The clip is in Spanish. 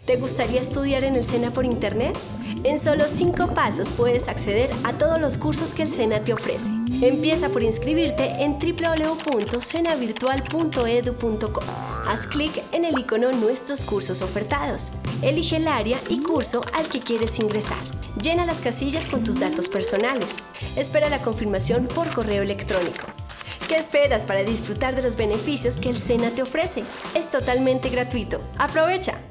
¿Te gustaría estudiar en el SENA por Internet? En solo 5 pasos puedes acceder a todos los cursos que el SENA te ofrece. Empieza por inscribirte en www.senavirtual.edu.co. Haz clic en el icono Nuestros cursos ofertados. Elige el área y curso al que quieres ingresar. Llena las casillas con tus datos personales. Espera la confirmación por correo electrónico. ¿Qué esperas para disfrutar de los beneficios que el SENA te ofrece? Es totalmente gratuito. ¡Aprovecha!